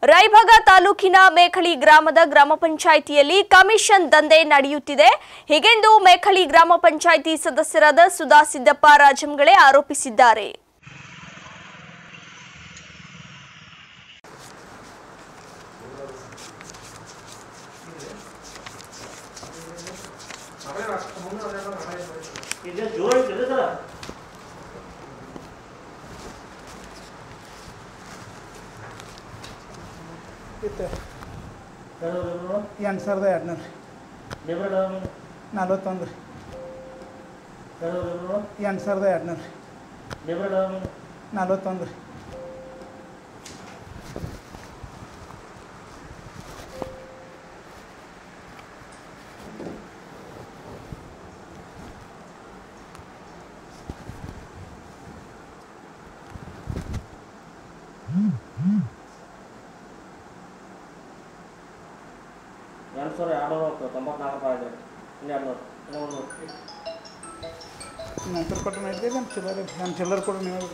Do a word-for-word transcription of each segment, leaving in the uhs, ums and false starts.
ರಾಯಭಾಗ ತಾಲೂಕಿನ ಮೇಖಳಿ ಗ್ರಾಮದ ಗ್ರಾಮ ಪಂಚಾಯಿತಿಯಲ್ಲಿ ಕಮಿಷನ್ ದಂಧೆ ನಡೆಯುತ್ತಿದೆ. ಹೀಗೆಂದು ಮೇಖಳಿ ಗ್ರಾಮ ಪಂಚಾಯಿತಿ ಸದಸ್ಯರಾದ ಸುಧಾ ಸಿದ್ದಪ್ಪ ರಾಜಂಗಳೆ ಆರೋಪಿಸಿದ್ದಾರೆ. ಎಂಟು ಸಾವಿರದ ಎರಡುನೂರು ನಲ್ವತ್ತೊಂದು ಎಂಟು ಸಾವಿರದ ಎರಡುನೂರು ನಲ್ವತ್ತೊಂದು ಎರಡು ಸಾವಿರ ಎರಡುನೂರ ತೊಂಬತ್ನಾಲ್ಕು ರೂಪಾಯಿ ಇನ್ನೆರಡುನೂರು ಇನ್ನೂರು ನಂತರ ಕೊಟ್ಟು ಮಾಡಿದ್ದೆ ನಮ್ಮ ಚಿಲ್ಲರ್ ನಮ್ಮ ಚಿಲ್ಲರ್ ಕೊಡು ನೀವು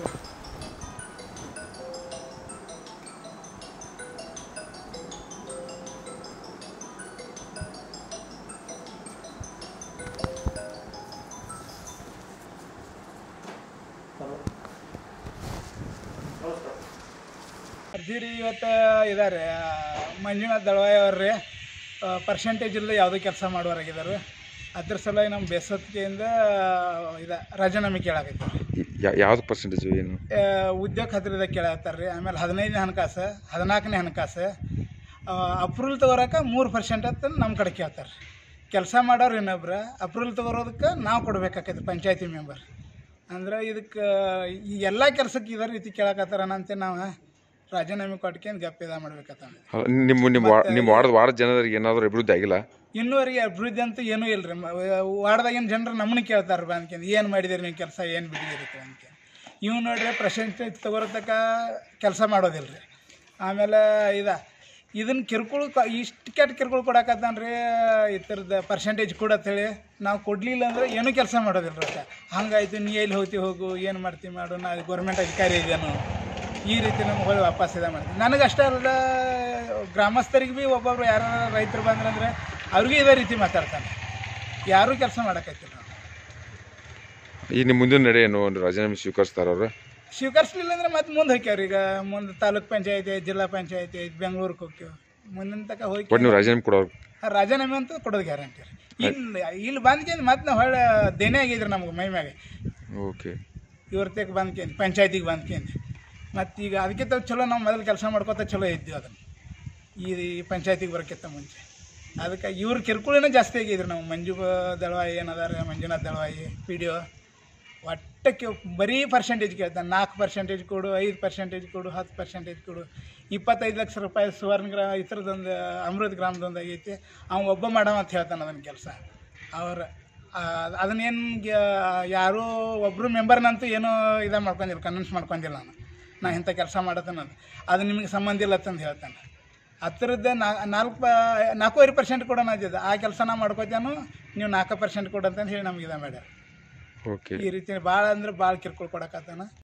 ಅರ್ಜಿ ರೀ ಇವತ್ತು ಇದ್ದಾರೆ ಮಂಜುನಾಥ್ ದಳವಾಯಿ ಅವ್ರಿ ಪರ್ಸೆಂಟೇಜ್ ಇಲ್ಲದೆ ಯಾವುದೇ ಕೆಲಸ ಮಾಡೋರಾಗಿದ್ದಾರೆ. ಅದ್ರ ಸಲುವಾಗಿ ನಮ್ಮ ಬೇಸತ್ತಿಗೆಯಿಂದ ಇದು ರಾಜೀನಾಮೆ ಕೇಳಾಕೈತೆ. ಯಾವ್ದು ಪರ್ಸೆಂಟೇಜ್ ಏನು ಉದ್ಯೋಗ ಖಾತ್ರಿದಾಗ ಕೇಳಾಕತ್ತಾರೆ ರೀ. ಆಮೇಲೆ ಹದಿನೈದನೇ ಹಣಕಾಸು ಹದಿನಾಲ್ಕನೇ ಹಣಕಾಸು ಅಪ್ರೂವಲ್ ತೊಗೊಳಕ್ಕೆ ಮೂರು ಪರ್ಸೆಂಟ್ ಅಂತ ನಮ್ಮ ಕಡೆ ಕೇಳ್ತಾರೆ. ಕೆಲಸ ಮಾಡೋರು ಇನ್ನೊಬ್ರು ಅಪ್ರೂವಲ್ ತೊಗೊಳೋದಕ್ಕೆ ನಾವು ಕೊಡ್ಬೇಕಾಕೈತೆ ಪಂಚಾಯತಿ ಮೆಂಬರ್. ಅಂದ್ರೆ ಇದಕ್ಕೆ ಈ ಎಲ್ಲ ಕೆಲಸಕ್ಕೆ ಇದೇ ರೀತಿ ಕೇಳಾಕತ್ತಾರ ಅಂತ ನಾವು ರಾಜೀನಾಮೆ ಕೊಟ್ಕೊಂಡು ಗಪ್ಪಿದ ಮಾಡ್ಬೇಕತ್ತ. ನಿಮ್ಮ ನಿಮ್ಮ ನಿಮ್ಮ ವಾರ್ಡ್ ವಾರ್ಡ್ ಜನರಿಗೆ ಏನಾದರೂ ಅಭಿವೃದ್ಧಿ ಆಗಿಲ್ಲ? ಇನ್ನೂವರೆಗೆ ಅಭಿವೃದ್ಧಿ ಅಂತೂ ಏನೂ ಇಲ್ಲ ರೀ. ವಾರ್ಡ್ದಾಗಿನ ಜನರು ನಮ್ಮನ್ನ ಕೇಳ್ತಾರೆ ಬಾ ಅನ್ಕೊಂಡು ಏನು ಮಾಡಿದಿರಿ ನೀವು ಕೆಲಸ ಏನು ಬಿಟ್ಟಿದ್ದೀರಿ ಅನ್ಕೊಂಡು. ಇವು ನೋಡ್ರಿ ಪರ್ಸೆಂಟೇಜ್ ತೊಗೊರತಕ್ಕ ಕೆಲಸ ಮಾಡೋದಿಲ್ಲ ರೀ. ಆಮೇಲೆ ಇದು ಇದನ್ನು ಕಿರ್ಕೊಳು ಇಷ್ಟು ಕೆಟ್ಟ ಕಿರ್ಕೊಳು ಕೊಡಕತ್ತಾನ ರೀ. ಈ ಥರದ ಪರ್ಸೆಂಟೇಜ್ ಕೊಡತ್ತೇಳಿ ನಾವು ಕೊಡಲಿಲ್ಲ ಅಂದರೆ ಏನೂ ಕೆಲಸ ಮಾಡೋದಿಲ್ಲ ರೀ. ಹಂಗಾಯ್ತು ನೀ ಎಲ್ಲಿ ಹೋಗ್ತಿ ಹೋಗು ಏನು ಮಾಡ್ತೀವಿ ಮಾಡು ನಾ ಗೌರ್ಮೆಂಟ್ ಅಧಿಕಾರಿ ಇದ್ದೇನು ಈ ರೀತಿ ನಮ್ಗೆ ಹೊಳ್ಳಿ ವಾಪಸ್ ಇದು ಮಾಡ್ತೀವಿ. ನನಗೆ ಅಷ್ಟೇ ಅಲ್ಲ ಗ್ರಾಮಸ್ಥರಿಗೆ ಭೀ ಒಬ್ಬೊಬ್ರು ಯಾರು ರೈತರು ಬಂದ್ರಂದ್ರೆ ಅವ್ರಿಗೂ ಇದೇ ರೀತಿ ಮಾತಾಡ್ತಾನೆ. ಯಾರೂ ಕೆಲಸ ಮಾಡೋಕ್ಕೈತಿಲ್ಲ. ಈಗ ನಿಮ್ಮ ಮುಂದಿನ ನಡೆ ಏನು ರಾಜೀನಾಮೆ ಸ್ವೀಕರಿಸ್ತಾರ ಅವರು? ಸ್ವೀಕರಿಸಲಿಲ್ಲ ಅಂದ್ರೆ ಮತ್ತೆ ಮುಂದೆ ಹೋಗ್ಯಾವ್ರಿ. ಈಗ ಮುಂದೆ ತಾಲೂಕ್ ಪಂಚಾಯತಿ ಐತಿ, ಜಿಲ್ಲಾ ಪಂಚಾಯತಿ ಐತಿ, ಬೆಂಗ್ಳೂರಿಗೆ ಹೋಗ್ತೀವಿ. ಮುಂದಿನ ತನಕ ಹೋಗಿ ನೀವು ರಾಜೀನಾಮೆ ಕೊಡೋರು? ರಾಜೀನಾಮೆ ಅಂತ ಕೊಡೋದು ಗ್ಯಾರಂಟಿ ರೀ. ಇಲ್ಲಿ ಇಲ್ಲಿ ಬಂದ್ಕೇಂದು ಮತ್ತೆ ನಾವು ಹೊಳ್ಳೆ ದೇನೇ ಆಗಿದ್ರಿ ನಮ್ಗೆ ಮೈ ಮ್ಯಾಗೆ. ಓಕೆ ಇವ್ರತೆಗೆ ಬಂದ್ಕೇಂದು ಪಂಚಾಯತಿಗೆ ಬಂದ್ಕೇಂದು ಮತ್ತು ಈಗ ಅದಕ್ಕಿಂತ ಚಲೋ ನಾವು ಮೊದಲು ಕೆಲಸ ಮಾಡ್ಕೋತ ಚಲೋ ಇದ್ದೀವಿ ಅದನ್ನು ಈ ಪಂಚಾಯತಿಗೆ ಬರೋಕ್ಕಿಂತ ಮುಂಚೆ. ಅದಕ್ಕೆ ಇವ್ರ ಕಿರ್ಕುಳಿನ ಜಾಸ್ತಿ ಆಗಿದ್ರಿ ನಾವು. ಮಂಜು ದಳವಾಯಿ ಏನದಾರ Manjunath Dalavayi P D O ಒಟ್ಟಕ್ಕೆ ಬರೀ ಪರ್ಸೆಂಟೇಜ್ ಕೇಳ್ತಾನೆ. ನಾಲ್ಕು ಪರ್ಸೆಂಟೇಜ್ ಕೊಡು, ಐದು ಪರ್ಸೆಂಟೇಜ್ ಕೊಡು, ಹತ್ತು ಪರ್ಸೆಂಟೇಜ್ ಕೊಡು. ಇಪ್ಪತ್ತೈದು ಲಕ್ಷ ರೂಪಾಯಿ ಸುವರ್ಣ ಗ್ರಾ ಈ ಥರದೊಂದು ಅಮೃತ ಗ್ರಾಮದೊಂದು ಆಗೈತಿ. ಅವ್ನು ಒಬ್ಬ ಮಾಡವ ಅಂತ ಹೇಳ್ತಾನೆ ಅದನ್ನು ಕೆಲಸ. ಅವ್ರು ಅದನ್ನೇನು ಯಾರೂ ಒಬ್ಬರು ಮೆಂಬರ್ನಂತೂ ಏನೂ ಇದು ಮಾಡ್ಕೊಂಡಿಲ್ಲ, ಕನ್ವಿನ್ಸ್ ಮಾಡ್ಕೊಂಡಿಲ್ಲ ನಾನು ನಾ ಇಂಥ ಕೆಲಸ ಮಾಡತ್ತನ್ನೋದು. ಅದು ನಿಮಗೆ ಸಂಬಂಧ ಇಲ್ಲ ಅಂತಂದು ಹೇಳ್ತಾನೆ. ಹತ್ತಿರದ್ದೇ ನಾ ನಾಲ್ಕು ಪ ನಾಲ್ಕೂವರೆ ಪರ್ಸೆಂಟ್ ಕೊಡೋಣ ಅಂತಿದ್ದೆ. ಆ ಕೆಲಸ ನಾ ಮಾಡ್ಕೋತೇನು ನೀವು ನಾಲ್ಕು ಪರ್ಸೆಂಟ್ ಕೊಡಂತಂದು ಹೇಳಿ ನಮ್ಗೆ ಇದು ಮಾಡ್ಯಾರ. ಓಕೆ ಈ ರೀತಿ ಭಾಳ ಅಂದ್ರೆ ಭಾಳ ಕಿರ್ಕೊಳ್ ಕೊಡಕತ್ತಾನ.